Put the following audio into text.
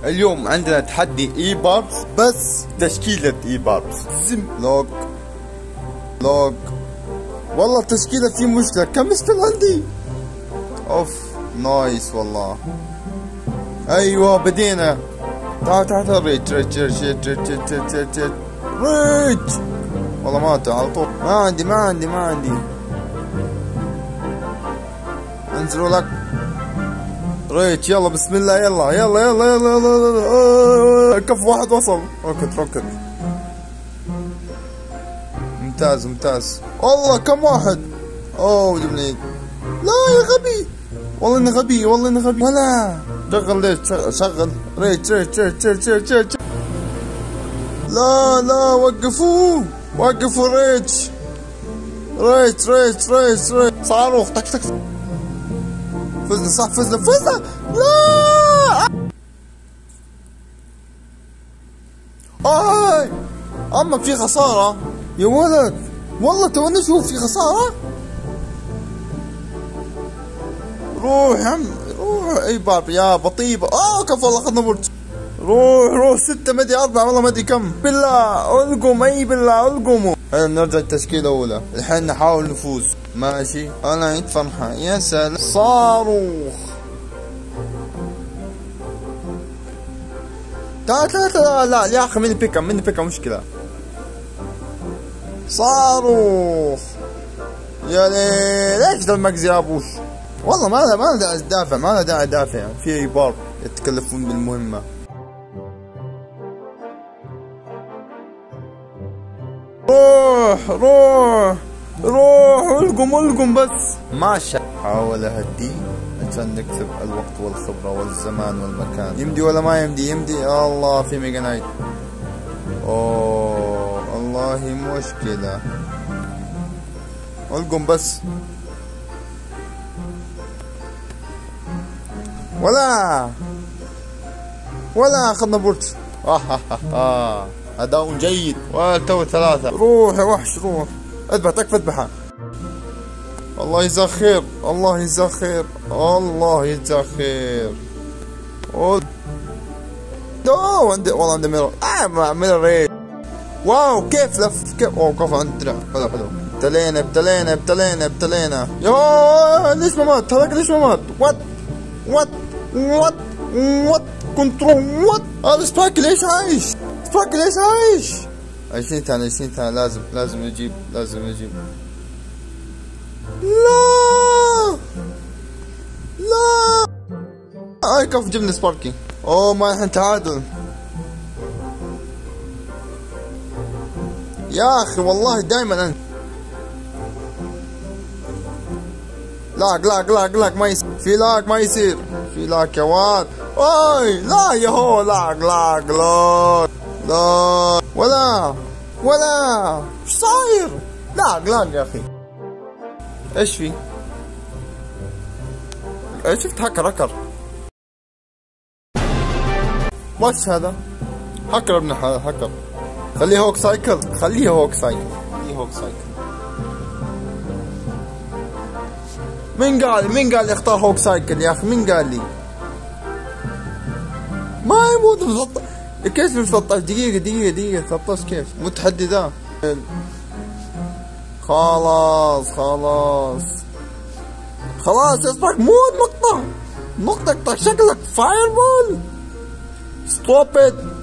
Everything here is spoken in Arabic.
اليوم عندنا تحدي اي باربس، بس تشكيلة اي باربس. لوك والله التشكيلة في مشكلة، كم ستيل عندي؟ اوف نايس والله. ايوه بدينا. تعال ريج والله ماتوا على طول. ما عندي انزلوا لك ريج. يلا بسم الله. يلا كف واحد وصل. روكت ممتاز. والله كم واحد. اوه دبليد. لا يا غبي، والله اني غبي. ولا شغل ليش شغل ريج. لا وقفوا ريج. صاروخ تك فزنا. لا اما في خسارة يا ولد، والله توني اشوف في خسارة. روح يا عم روح. اي باب يا بطيبة. كفو والله اخذنا برج. روح 6 مدري 4 والله مدري كم. بالله القموا. نرجع التشكيلة الأولى. الحين نحاول نفوز. ماشي. أنا عيد فرحة. يا سلام. صاروخ. لا يا أخي مني بيكا مشكلة. صاروخ. يا ليل ليش ذا المقز يا أبوش. والله ما له داعي أدافع. في إيبار يتكلفون بالمهمة. روح القم بس. ماشي. حاول اهدي عشان نكسب الوقت والخبرة والزمان والمكان. يمدي ولا ما يمدي؟ الله في ميجا نايت. الله مشكلة. القم بس. ولا اخذنا برج. أداء جيد. والتو 3. روح يا وحش روح. اذبح تكفى اذبحها. الله يجزاه خير. والله عنده ميرور. ميرور ريد. واو كيف لف كيف. كف عند الدرع. حلو. ابتلينا. يا ليش ما مات؟ وات كنترول. هذا سبايك ليش عايش؟ 20 ثانية لازم نجيب. لا كيف جبنا سباركي. ما الحين تعادل يا اخي. والله دائما انت لاق ما يصير. في لاق ما يصير. في لاق يا واد. لا يا هو لاق ولا ايش صاير؟ لاق يا اخي. ايش في؟ شفت هكر. وش هذا؟ هكر ابن هكر. خليه هوك سايكل. مين قال يختار هوك سايكل يا اخي؟ مين قال لي؟ ما يموت كيف في 13 دقيقة 13 كيف؟ متحدي ذا. خلاص اصبرك موت. نقطة شكلك فاير بول. ستوب ات.